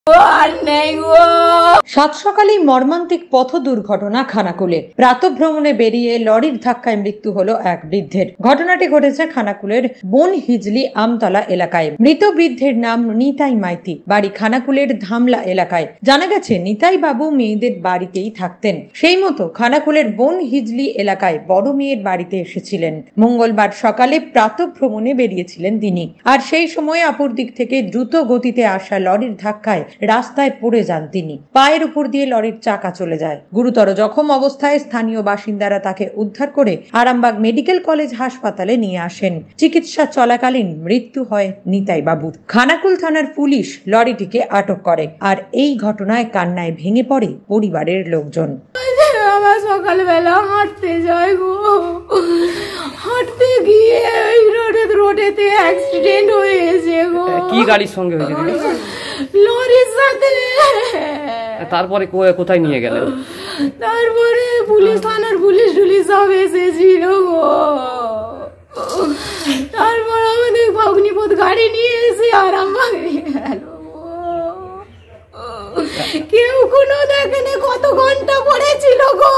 সাত সকালেই মর্মান্তিক পথ দুর্ঘটনা খানাকুলে। প্রাতঃভ্রমণে বেরিয়ে লরির ধাক্কায় মৃত্যু হলো এক বৃদ্ধের। ঘটনাটি ঘটেছে খানাকুলের বনহিজলি আমতলা এলাকায়। মৃত বৃদ্ধের নাম নিতাই মাইতি, বাড়ি খানাকুলের ধামলা এলাকায়। জানা গেছে নিতাই বাবু মেয়েদের বাড়িতেই থাকতেন। সেই মতো খানাকুলের বনহিজলি এলাকায় বড় মেয়ের বাড়িতে এসেছিলেন। মঙ্গলবার সকালে প্রাতঃভ্রমণে বেরিয়েছিলেন তিনি। আর সেই সময় অপর দিক থেকে দ্রুত গতিতে আসা লরির ধাক্কায় রাস্তায় পড়ে যান তিনি। পায়ের উপর দিয়ে লরির চাকা চলে যায়। গুরুতর জখম অবস্থায় স্থানীয় বাসিন্দারা তাকে উদ্ধার করে আরামবাগ মেডিকেল কলেজ হাসপাতালে নিয়ে আসেন। চিকিৎসা চলাকালীন মৃত্যু হয় নিতাই বাবুর। খানাকুল থানার পুলিশ লরিটিকে আটক করে। আর এই ঘটনায় কান্নায় ভেঙে পড়ে পরিবারের লোকজন। সকালবেলা হাঁটতে যাই গো, হাঁটতে গিয়ে রোডেতে অ্যাক্সিডেন্ট হয়েছে গো। কি গাড়ির সঙ্গে হয়েছে? লরির সাথে। তারপরে কোথায় নিয়ে গেলেন? তারপরে পুলিশ থানার পুলিশ সব এসেছিল গো। তারপর আমাদের ভগ্নিপথ গাড়ি নিয়ে এসে আরামবাগ নিয়ে গেল। কেউ কোনো দেখেনি, কত ঘন্টা পড়েছিল গো,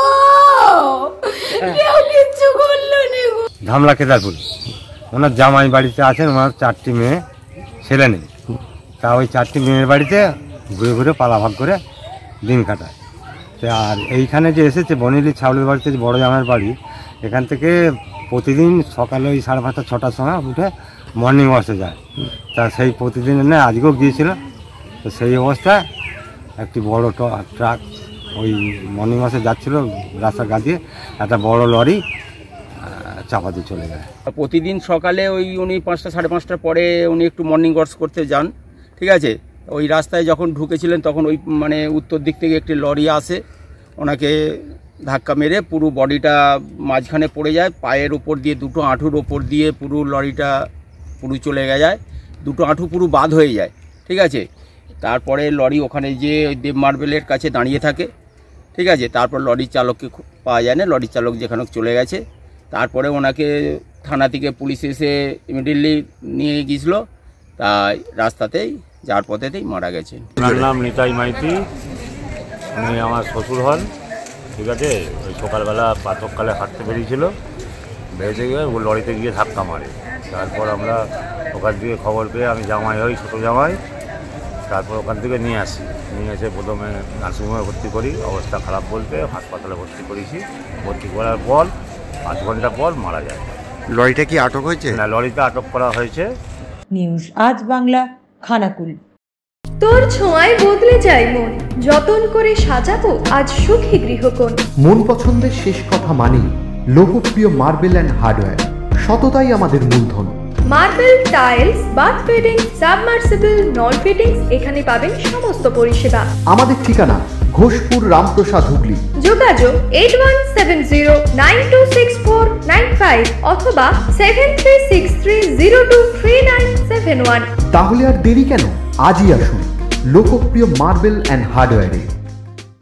কেউ কিচ্ছু করলো না গো। ধামলা কেদারপুর ওনার জামাই বাড়িতে আছেন, ওনার 4টি মেয়ে ছেলে নেই। তা ওই 4টি মেয়ের বাড়িতে ঘুরে ঘুরে পালাভাগ করে দিন কাটায়। আর এইখানে যে এসেছে বনিলি ছাউলের বাড়িতে, যে বড় জামাইয়ের বাড়ি, এখান থেকে প্রতিদিন সকালে ওই 5:30 6টার সময় উঠে মর্নিং ওয়াশে যায়। তা সেই প্রতিদিন না আজকেও গিয়েছিল। তো সেই অবস্থায় একটি বড় ট্রাক ওই মর্নিং ওয়াশে যাচ্ছিল, রাস্তার গা দিয়ে একটা বড় লরি চাপা দিয়ে চলে যায়। প্রতিদিন সকালে ওই উনি 5টা 5:30টার পরে উনি একটু মর্নিং ওয়াক করতে যান, ঠিক আছে। ওই রাস্তায় যখন ঢুকেছিলেন তখন ওই উত্তর দিক থেকে একটি লরি আসে, ওনাকে ধাক্কা মেরে পুরো বডিটা মাঝখানে পড়ে যায়। পায়ের উপর দিয়ে, দুটো হাঁটুর ওপর দিয়ে পুরো লরিটা পুরো চলে যায়, দুটো হাঁটু পুরো বাদ হয়ে যায়, ঠিক আছে। তারপরে লরি ওখানে যে দেব মার্বেলের কাছে দাঁড়িয়ে থাকে, ঠিক আছে। তারপর লরির চালককে পাওয়া যায় না, লরির চালক যেখানে চলে গেছে। তারপরে ওনাকে থানা থেকে পুলিশ এসে ইমিডিয়েটলি নিয়ে গিয়েছিল। তাই রাস্তাতেই যার পথেতেই মারা গেছে। ওনার নাম নিতাই মাইতি, উনি আমার শ্বশুর হন, ঠিক আছে। ওই সকালবেলা প্রাতঃকালে হাঁটতে বেরিয়েছিল, বেরিয়ে গিয়ে ও লরিতে গিয়ে ধাক্কা মারে। তারপর আমরা ওখান থেকে খবর পেয়ে আমি জামাই হই, ছোটো জামাই। তারপর ওখান থেকে নিয়ে আসি, নিয়ে এসে প্রথমে নার্সিংহোমে ভর্তি করি। অবস্থা খারাপ বলতে হাসপাতালে ভর্তি করেছি। ভর্তি করার পর 5 ঘন্টা পর মারা যায়। লরিটা কি আটক হয়েছে? না, লরিতে আটক করা হয়েছে। নিউজ আজ বাংলা, খানাকুল। তোর ছোঁয়ায় বদলে যায় মন, যতন করে সাজাবো আজ সুখী গৃহকোণ। মন পছন্দের শেষ কথা মানি লোকপ্রিয় মার্বেল অ্যান্ড হার্ডওয়্যার, সততাই আমাদের মূলধন। Marble, tiles, bath fitting, submersible, নল ফিটিংস, এখানে পাবেন সমস্ত পরিষেবা। আমাদের ঠিকানা ঘোষপুর, রামপ্রসাদ, হুগলি। যোগাযোগ 8170926495 অথবা 7363023971। তাহলে আর দেরি কেন, আজই আসুন লোকপ্রিয় মার্বেল অ্যান্ড হার্ডওয়্যারে।